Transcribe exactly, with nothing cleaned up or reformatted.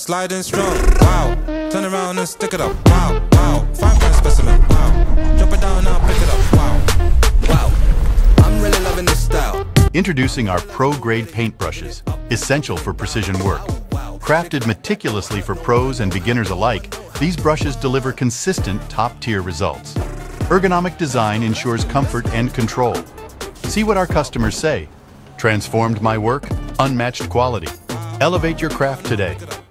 sliding strong, wow. Turn around and stick it up, wow, wow. Fine fine specimen, wow. Drop it down now, pick it up, wow. Wow, I'm really loving this style. Introducing our pro-grade paintbrushes, essential for precision work. Crafted meticulously for pros and beginners alike, these brushes deliver consistent top-tier results. Ergonomic design ensures comfort and control. See what our customers say. Transformed my work, unmatched quality. Elevate your craft today.